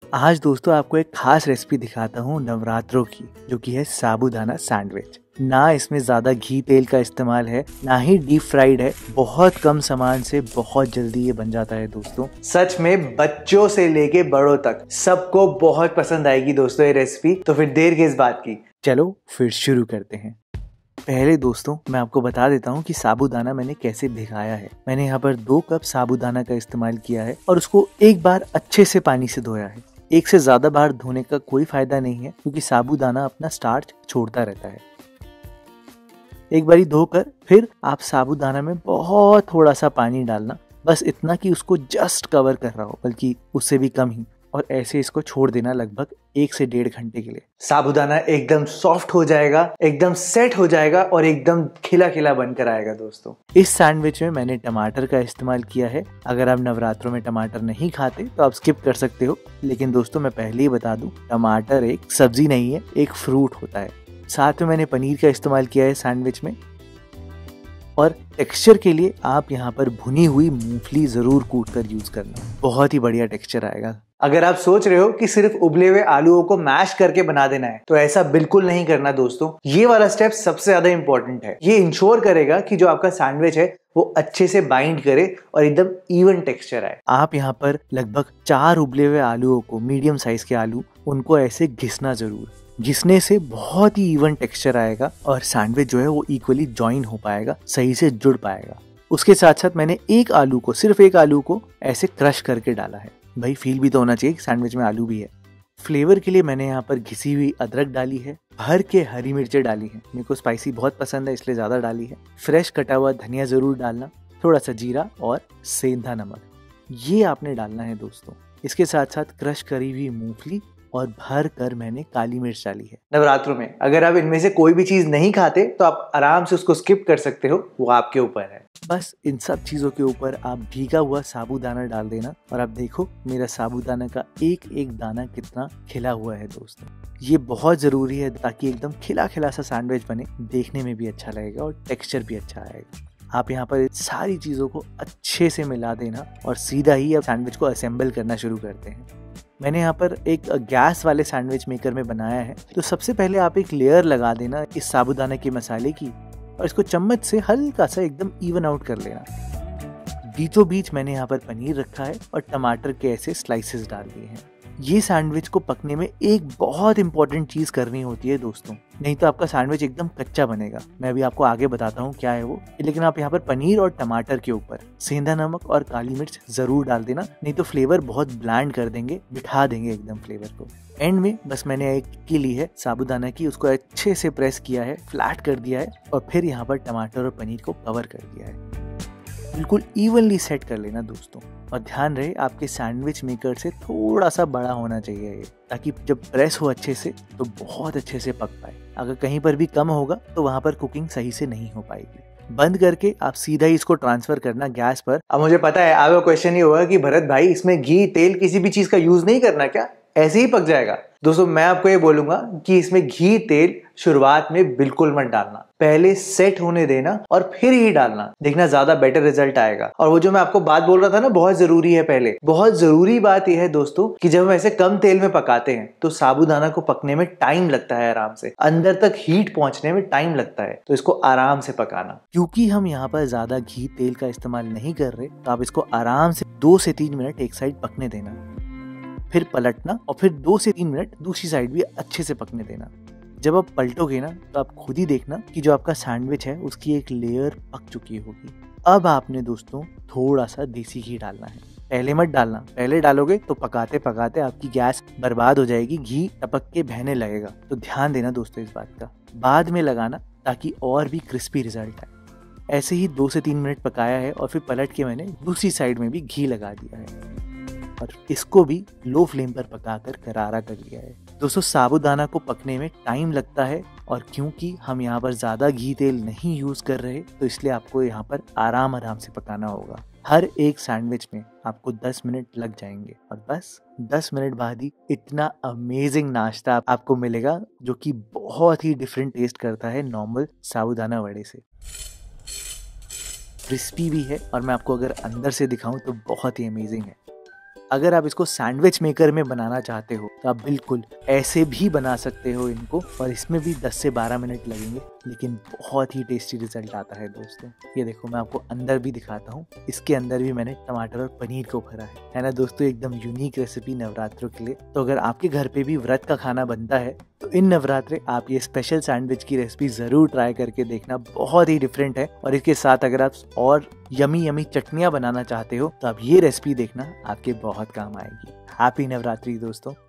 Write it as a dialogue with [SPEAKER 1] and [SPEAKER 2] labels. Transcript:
[SPEAKER 1] आज दोस्तों आपको एक खास रेसिपी दिखाता हूँ नवरात्रों की, जो कि है साबूदाना सैंडविच। ना इसमें ज्यादा घी तेल का इस्तेमाल है, ना ही डीप फ्राइड है। बहुत कम सामान से बहुत जल्दी ये बन जाता है दोस्तों। सच में बच्चों से लेके बड़ों तक सबको बहुत पसंद आएगी दोस्तों ये रेसिपी। तो फिर देर किस बात की, चलो फिर शुरू करते हैं। पहले दोस्तों मैं आपको बता देता हूँ कि साबूदाना मैंने कैसे भिगाया है। मैंने यहाँ पर 2 कप साबूदाना का इस्तेमाल किया है और उसको एक बार अच्छे से पानी से धोया है। एक से ज्यादा बार धोने का कोई फायदा नहीं है, क्योंकि साबूदाना अपना स्टार्च छोड़ता रहता है। एक बारी धोकर फिर आप साबूदाना में बहुत थोड़ा सा पानी डालना, बस इतना कि उसको जस्ट कवर कर रहा हो, बल्कि उससे भी कम ही। और ऐसे इसको छोड़ देना लगभग 1 से 1.5 घंटे के लिए। साबूदाना एकदम सॉफ्ट हो जाएगा, एकदम सेट हो जाएगा और एकदम खिला खिला बनकर आएगा दोस्तों। इस सैंडविच में मैंने टमाटर का इस्तेमाल किया है। अगर आप नवरात्रों में टमाटर नहीं खाते तो आप स्किप कर सकते हो, लेकिन दोस्तों मैं पहले ही बता दूं, टमाटर एक सब्जी नहीं है, एक फ्रूट होता है। साथ में मैंने पनीर का इस्तेमाल किया है सैंडविच में। और टेक्सचर के लिए आप यहाँ पर भुनी हुई मूंगफली जरूर कूट कर यूज करना, बहुत ही बढ़िया टेक्सचर आएगा। अगर आप सोच रहे हो कि सिर्फ उबले हुए आलूओं को मैश करके बना देना है, तो ऐसा बिल्कुल नहीं करना दोस्तों। ये वाला स्टेप सबसे ज्यादा इंपॉर्टेंट है। ये इंश्योर करेगा कि जो आपका सैंडविच है वो अच्छे से बाइंड करे और एकदम इवन टेक्सचर आए। आप यहाँ पर लगभग 4 उबले हुए आलूओं को, मीडियम साइज के आलू, उनको ऐसे घिसना जरूर। घिसने से बहुत ही इवन टेक्सचर आएगा और सैंडविच जो है वो इक्वली जॉइन हो पाएगा, सही से जुड़ पाएगा। उसके साथ साथ मैंने सिर्फ एक आलू को ऐसे क्रश करके डाला है। भाई फील भी तो होना चाहिए, सैंडविच में आलू भी है। फ्लेवर के लिए मैंने यहाँ पर घिसी हुई अदरक डाली है, भर के हरी मिर्चें डाली है। मेरे को स्पाइसी बहुत पसंद है इसलिए ज्यादा डाली है। फ्रेश कटा हुआ धनिया जरूर डालना, थोड़ा सा जीरा और सेंधा नमक, ये आपने डालना है दोस्तों। इसके साथ साथ क्रश करी हुई मूंगफली और भर कर मैंने काली मिर्च डाली है। नवरात्रों में अगर आप इनमें से कोई भी चीज नहीं खाते तो आप आराम से उसको स्किप कर सकते हो, वो आपके ऊपर है। बस इन सब चीजों के ऊपर आप भीगा हुआ साबूदाना डाल देना और आप देखो मेरा साबूदाना का एक एक दाना कितना खिला हुआ है दोस्तों। ये बहुत जरूरी है ताकि एकदम खिला खिला सा सैंडविच बने, देखने में भी अच्छा लगेगा और टेक्सचर भी अच्छा आएगा। आप यहाँ पर सारी चीजों को अच्छे से मिला देना और सीधा ही आप सैंडविच को असेंबल करना शुरू करते हैं। मैंने यहाँ पर एक गैस वाले सैंडविच मेकर में बनाया है। तो सबसे पहले आप एक लेयर लगा देना इस साबूदाना के मसाले की और इसको चम्मच से हल्का सा एकदम इवन आउट कर लेना। बीचों बीच मैंने यहाँ पर पनीर रखा है और टमाटर के ऐसे स्लाइसेस डाल दिए हैं। ये सैंडविच को पकने में एक बहुत इंपॉर्टेंट चीज करनी होती है दोस्तों, नहीं तो आपका सैंडविच एकदम कच्चा बनेगा। मैं अभी आपको आगे बताता हूँ क्या है वो, लेकिन आप यहाँ पर पनीर और टमाटर के ऊपर सेंधा नमक और काली मिर्च जरूर डाल देना, नहीं तो फ्लेवर बहुत ब्लैंड कर देंगे, बिठा देंगे एकदम फ्लेवर को। एंड में बस मैंने एक की ली है साबूदाना की, उसको अच्छे से प्रेस किया है, फ्लैट कर दिया है और फिर यहाँ पर टमाटर और पनीर को कवर कर दिया है। बिल्कुल इवनली सेट कर लेना दोस्तों। और ध्यान रहे आपके सैंडविच मेकर से थोड़ा सा बड़ा होना चाहिए ये, ताकि जब प्रेस हो अच्छे से तो बहुत अच्छे से पक पाए। अगर कहीं पर भी कम होगा तो वहां पर कुकिंग सही से नहीं हो पाएगी। बंद करके आप सीधा ही इसको ट्रांसफर करना गैस पर। अब मुझे पता है आपका क्वेश्चन ये होगा कि भरत भाई इसमें घी तेल किसी भी चीज का यूज नहीं करना क्या, ऐसे ही पक जाएगा? दोस्तों मैं आपको ये बोलूंगा कि इसमें घी तेल शुरुआत में बिल्कुल मत डालना, पहले सेट होने देना और फिर ही डालना, देखना ज्यादा बेटर रिजल्ट आएगा। और वो जो मैं आपको बात बोल रहा था ना, बहुत जरूरी है, पहले बहुत जरूरी बात यह है दोस्तों कि जब हम ऐसे कम तेल में पकाते हैं तो साबूदाना को पकने में टाइम लगता है, आराम से अंदर तक हीट पहुंचने में टाइम लगता है, तो इसको आराम से पकाना। क्योंकि हम यहाँ पर ज्यादा घी तेल का इस्तेमाल नहीं कर रहे, तो आप इसको आराम से 2 से 3 मिनट एक साइड पकने देना, फिर पलटना और फिर 2 से 3 मिनट दूसरी साइड भी अच्छे से पकने देना। जब आप पलटोगे ना तो आप खुद ही देखना कि जो आपका सैंडविच है उसकी एक लेयर पक चुकी होगी। अब आपने दोस्तों थोड़ा सा देसी घी डालना है। पहले मत डालना, पहले डालोगे तो पकाते पकाते आपकी गैस बर्बाद हो जाएगी, घी टपक के बहने लगेगा। तो ध्यान देना दोस्तों इस बात का, बाद में लगाना ताकि और भी क्रिस्पी रिजल्ट आए। ऐसे ही 2 से 3 मिनट पकाया है और फिर पलट के मैंने दूसरी साइड में भी घी लगा दिया है और इसको भी लो फ्लेम पर पकाकर करारा कर लिया है। दोस्तों साबूदाना को पकने में टाइम लगता है और क्योंकि हम यहाँ पर ज्यादा घी तेल नहीं यूज कर रहे, तो इसलिए आपको यहाँ पर आराम से पकाना होगा। हर एक सैंडविच में आपको 10 मिनट लग जाएंगे और बस 10 मिनट बाद ही इतना अमेजिंग नाश्ता आपको मिलेगा, जो कि बहुत ही डिफरेंट टेस्ट करता है नॉर्मल साबूदाना वड़े से। क्रिस्पी भी है और मैं आपको अगर अंदर से दिखाऊं तो बहुत ही अमेजिंग है। अगर आप इसको सैंडविच मेकर में बनाना चाहते हो तो आप बिल्कुल ऐसे भी बना सकते हो इनको, और इसमें भी 10 से 12 मिनट लगेंगे, लेकिन बहुत ही टेस्टी रिजल्ट आता है दोस्तों। ये देखो, मैं आपको अंदर भी दिखाता हूँ। इसके अंदर भी मैंने टमाटर और पनीर को भरा है ना दोस्तों, एकदम यूनिक रेसिपी नवरात्रों के लिए। तो अगर आपके घर पे भी व्रत का खाना बनता है तो इन नवरात्रे आप ये स्पेशल सैंडविच की रेसिपी जरूर ट्राई करके देखना, बहुत ही डिफरेंट है। और इसके साथ अगर आप और यमी यमी चटनियां बनाना चाहते हो तो आप ये रेसिपी देखना, आपके बहुत काम आएगी। हैप्पी नवरात्रि दोस्तों।